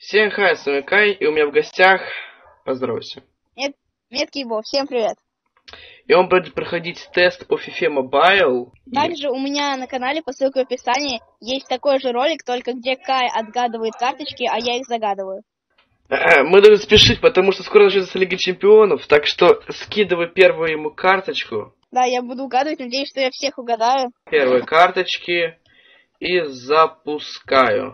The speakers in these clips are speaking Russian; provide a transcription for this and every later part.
Всем хай, с вами Кай, и у меня в гостях, поздоровайся. Меткий Бо, всем привет. И он будет проходить тест по FIFA Mobile. Также у меня на канале по ссылке в описании есть такой же ролик, только где Кай отгадывает карточки, а я их загадываю. Мы должны спешить, потому что скоро начнется Лига Чемпионов, так что скидывай первую ему карточку. Да, я буду угадывать, надеюсь, что я всех угадаю. Первые карточки и запускаю.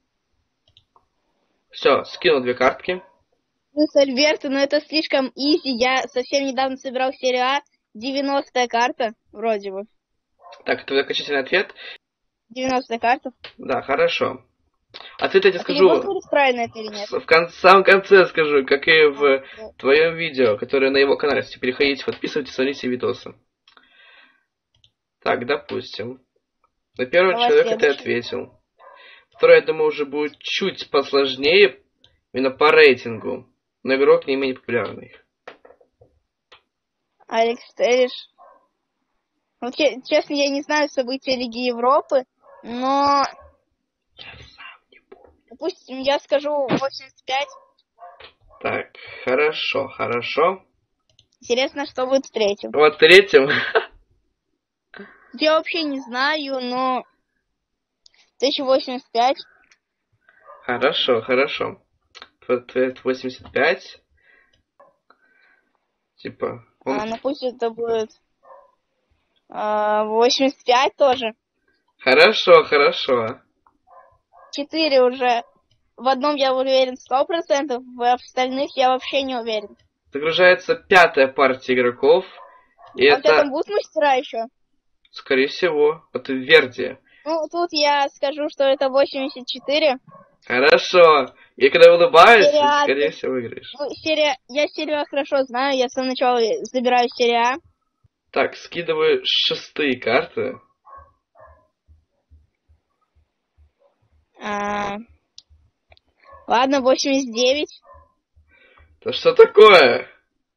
Все, скинул 2 картки. Ну, с Альберто, но это слишком изи. Я совсем недавно собирал серию А. 90-я карта, вроде бы. Так, твой окончательный ответ? 90-я карта. Да, хорошо. Ответ я тебе скажу. Ты не говорить, правильно это или нет? В самом конце скажу, как и в твоем видео, которое на его канале. Переходите, подписывайтесь, смотрите видосы. Так, допустим. На первого Давай человека ты ответил. Второй, я думаю, уже будет чуть посложнее, именно по рейтингу. Но игрок не менее популярный. Алекс Терриш. Ну, честно, я не знаю события Лиги Европы, но... Я сам не помню. Допустим, я скажу 85. Так, хорошо, хорошо. Интересно, что будет в третьем. Вот третьим. Я вообще не знаю, но 1085. Хорошо, хорошо. Ответ 85. Типа... Ну пусть это будет 85 тоже. Хорошо, хорошо. 4 уже. В одном я уверен 100%, в остальных я вообще не уверен. Загружается 5-я партия игроков. И а это... у тебя там будут мастера еще? Скорее всего. Это Верди. Ну, тут я скажу, что это 84. Хорошо. И когда улыбаешься, серия скорее всего выиграешь. Ну, я серию А хорошо знаю, я с самого начала забираю серию А. Так, скидываю 6-е карты. Ладно, 89. Да что такое?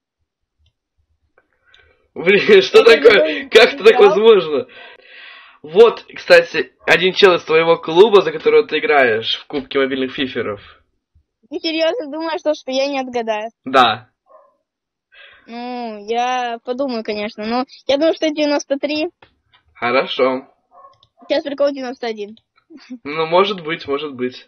Блин, что такое? Как это так возможно? Вот, кстати, один чел из твоего клуба, за которого ты играешь в Кубке мобильных фиферов. Ты серьезно думаешь, что я не отгадаю? Да. Ну, я подумаю, конечно. Но я думаю, что 93. Хорошо. Сейчас прикол 91. Ну, может быть, может быть.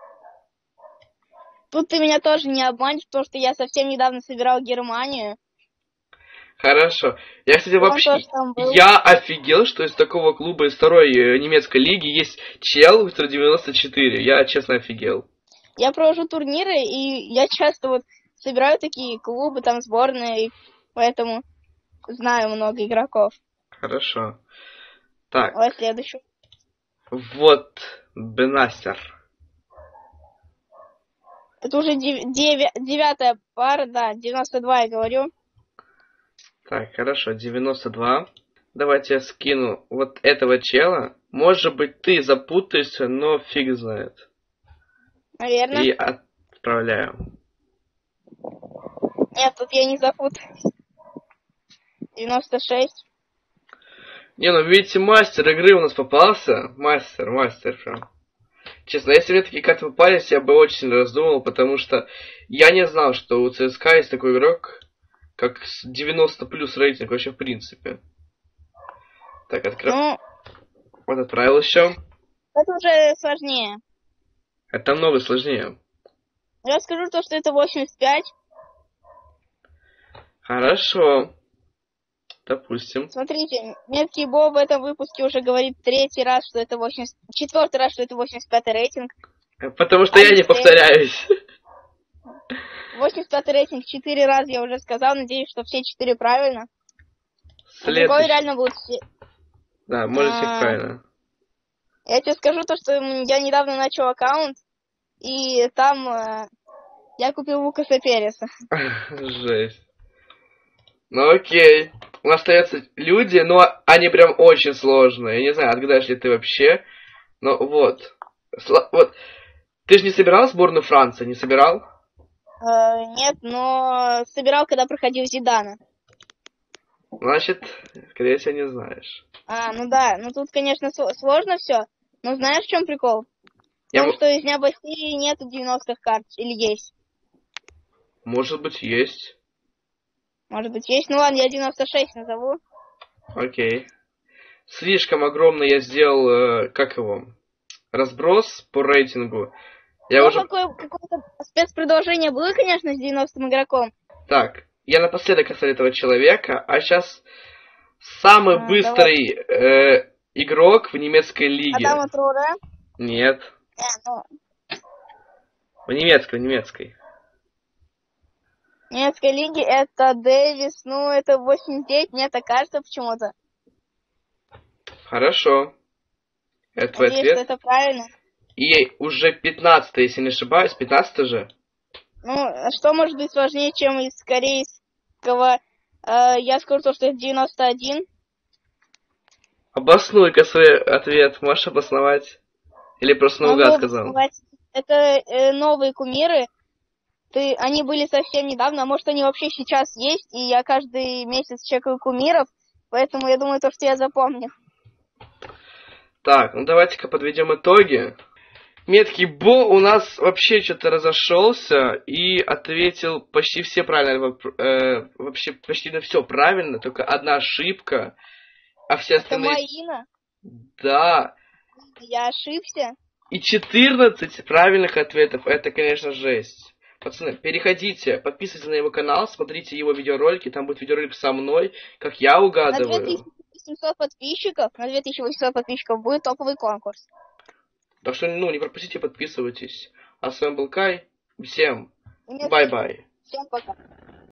Тут ты меня тоже не обманешь, потому что я совсем недавно собирал Германию. Хорошо. Я, кстати, вообще... Я офигел, что из такого клуба, из второй немецкой лиги есть чел, который 94. Я, честно, офигел. Я провожу турниры, и я часто вот собираю такие клубы, там сборные, и поэтому знаю много игроков. Хорошо. Так. Давай следующую. Вот Бенастер. Это уже 9-я пара, да, 92 я говорю. Так, хорошо, 92. Давайте я скину вот этого чела. Может быть, ты запутаешься, но фиг знает. Наверное. И отправляю. Нет, тут я не запутаюсь. 96. Не, ну видите, мастер игры у нас попался. Мастер прям. Честно, если мне такие карты попались, я бы очень сильно раздумал, потому что я не знал, что у ЦСКА есть такой игрок, как 90 плюс рейтинг вообще в принципе. Так, открыл. Вот отправил еще. Это уже сложнее. Это намного сложнее. Я скажу то, что это 85. Хорошо. Допустим. Смотрите, Меткий Бо в этом выпуске уже говорит 3-й раз, что это 4-й раз, что это 85-й рейтинг. Потому что я не повторяюсь. 85-й рейтинг 4 раза я уже сказал, надеюсь, что все 4 правильно. Следующий. Реально будет все. Да, может всех правильно. Я тебе скажу то, что я недавно начал аккаунт, и там я купил Лукаса Переса. Жесть. Ну окей. У нас остаются люди, но они прям очень сложные. Я не знаю, отгадаешь ли ты вообще. Но вот. Вот. Ты же не собирал сборную Франции? Не собирал? Нет, но собирал, когда проходил Зидана. Значит, скорее всего, не знаешь. Ну да. Ну тут, конечно, сложно все. Но знаешь, в чем прикол? В том, что из Дня Бастилии нет 90-х карт. Или есть? Может быть, есть. Может быть, есть. Ну ладно, я 96 назову. Окей. Слишком огромно я сделал, как его, разброс по рейтингу. Я Ну, уже... какое-то спецпродолжение было, конечно, с 90-м игроком. Так, я напоследок оставлю этого человека, а сейчас самый быстрый игрок в немецкой лиге. Адама Троуре? Нет. Ну. В немецкой. В немецкой лиге это Дэвис, ну, это 89, мне так кажется почему-то. Хорошо. Это твой Надеюсь, ответ? что это правильно. И уже 15, если не ошибаюсь, 15 же? Ну, что может быть сложнее, чем из корейского? Я скажу то, что это 91. Обоснуй-ка свой ответ. Можешь обосновать? Или просто наугад сказал? Это новые кумиры. Они были совсем недавно, а может они вообще сейчас есть, и я каждый месяц чекаю кумиров, поэтому я думаю, то, что я запомню. Так, ну давайте-ка подведем итоги. Меткий Бо у нас вообще что-то разошелся и ответил почти все правильно, вообще почти на все правильно, только одна ошибка, а все остальные... Это Маина? Да. Я ошибся? И 14 правильных ответов, это, конечно, жесть. Пацаны, переходите, подписывайтесь на его канал, смотрите его видеоролики, там будет видеоролик со мной, как я угадываю. На 2800 подписчиков будет топовый конкурс. Так что, не пропустите, подписывайтесь. А с вами был Кай. Всем бай-бай. Всем пока.